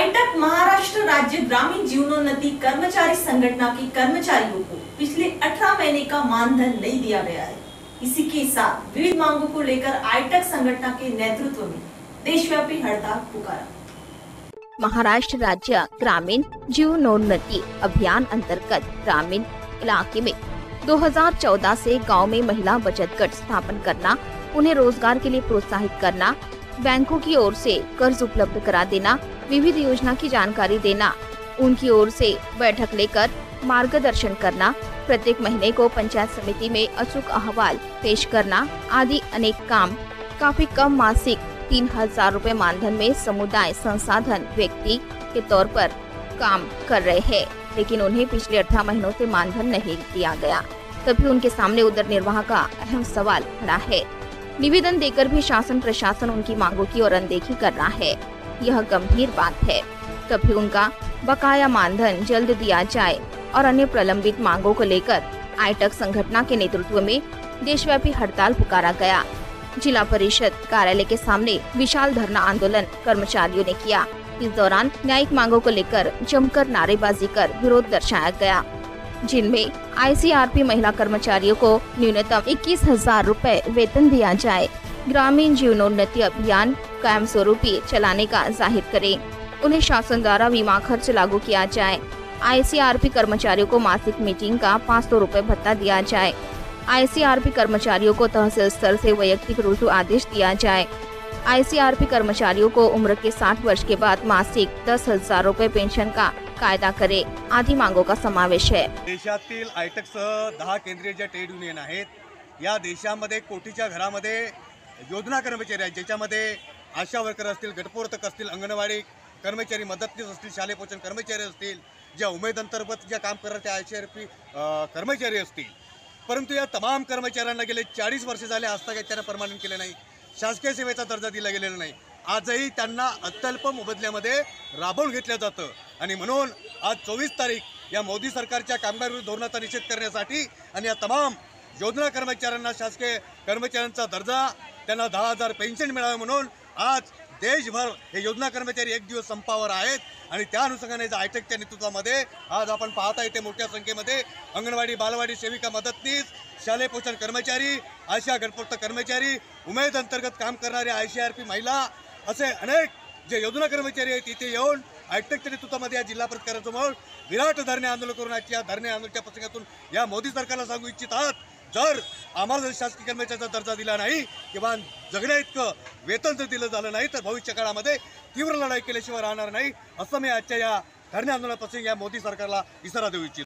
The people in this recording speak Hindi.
आईटक महाराष्ट्र राज्य ग्रामीण जीवनोन्नति कर्मचारी संगठन की कर्मचारियों को पिछले 18 महीने का मानधन नहीं दिया गया है। इसी के साथ विविध मांगों को लेकर आईटक संगठन के नेतृत्व में देशव्यापी हड़ताल पुकारा। महाराष्ट्र राज्य ग्रामीण जीवनोन्नति अभियान अंतर्गत ग्रामीण इलाके में 2014 से गांव में महिला बचत गट स्थापन करना, उन्हें रोजगार के लिए प्रोत्साहित करना, बैंकों की ओर से कर्ज उपलब्ध करा देना, विविध योजना की जानकारी देना, उनकी ओर से बैठक लेकर मार्गदर्शन करना, प्रत्येक महीने को पंचायत समिति में अचूक अहवाल पेश करना आदि अनेक काम काफी कम मासिक 3000 रुपए मानधन में समुदाय संसाधन व्यक्ति के तौर पर काम कर रहे हैं, लेकिन उन्हें पिछले 18 महीनों से मानधन नहीं दिया गया। तभी उनके सामने उदर निर्वाह का अहम सवाल खड़ा है। निवेदन देकर भी शासन प्रशासन उनकी मांगों की ओर अनदेखी कर रहा है। यह गंभीर बात है। तभी उनका बकाया मानधन जल्द दिया जाए और अन्य प्रलंबित मांगों को लेकर आईटक संगठन के नेतृत्व में देशव्यापी हड़ताल पुकारा गया। जिला परिषद कार्यालय के सामने विशाल धरना आंदोलन कर्मचारियों ने किया। इस दौरान न्यायिक मांगों को लेकर जमकर नारेबाजी कर विरोध दर्शाया गया, जिनमें आईसीआरपी महिला कर्मचारियों को न्यूनतम 21,000 रुपए वेतन दिया जाए, ग्रामीण जीवनोन्नति अभियान कायम स्वरूपी चलाने का जाहिर करें, उन्हें शासन द्वारा बीमा खर्च लागू किया जाए, आईसीआरपी कर्मचारियों को मासिक मीटिंग का 500 रुपए भत्ता दिया जाए, आईसीआरपी कर्मचारियों को तहसील स्तर से वैयक्तिक रुजू आदेश दिया जाए, आईसीआरपी कर्मचारियों को उम्र के 60 वर्ष के बाद मासिक 10,000 रुपए पेंशन का कायदा करे आदि मांगों का समावेश है। देशातील आयटकसह 10 केंद्रीय ज्या ट्रेड युनियन आहेत, या देशामध्ये कोटीच्या घरामध्ये योजना कर्मचारी आहेत, ज्याच्यामध्ये आशा वर्कर असतील, गटप्रवर्तक असतील, अंगणवाडी कर्मचारी, मदतनीस असतील, शालेय पोषण कर्मचारी असतील, ज्या उमेद अंतर्गत ज्या काम करणारे आयसीआरपी कर्मचारी असतील, परंतु या तमाम कर्मचाऱ्यांना गेले 40 वर्ष झाले आज तक त्यांना परमनंट केले नाही, शासकीय सेवेचा दर्जा दिला गेलेला नाही। आजही त्यांना अत्यल्प मोबदल्यामध्ये राबवून घेतलं जातं आणि म्हणून आज 24 तारीख या मोदी सरकारच्या कामगार विरोधी धोरणाचा निषेध करण्यासाठी आणि या तमाम योजना कर्मचाऱ्यांना शासकीय कर्मचाऱ्यांचा दर्जा, त्यांना 10,000 पेन्शन मिळावे म्हणून आज देशभर हे योजना कर्मचारी एक दिवस संपावर आहेत आणि त्या अनुषंगाने आयटकच्या नेतृत्वामध्ये आज आपण पाहता येते मोठ्या संख्येमध्ये अंगणवाडी, बालवाडी सेविका, मदतनीस, शालेय पोषण कर्मचारी, आशा गटप्रवर्तक कर्मचारी, उमेद अंतर्गत काम करणारे आयसीआरपी महिला असे अनेक जे योजना कर्मचारी आहेत इथे येऊन आयटकच्या नेतृत्वामध्ये या जिल्हा परिषदेसमोर विराट धरणे आंदोलन करून या धरणे आंदोलनाच्या प्रसंगातून या मोदी सरकारला सांगू इच्छित आहात, जर आम्हाला शासकीय कर्मचाऱ्याचा दर्जा दिला नाही किंवा जगण्या इतकं वेतन जर दिलं झालं नाही तर भविष्य काळामध्ये तीव्र लढाई केल्याशिवाय राहणार नाही, असं मी आजच्या या धरणे आंदोलनापासून या मोदी सरकारला इशारा देऊ इच्छितो।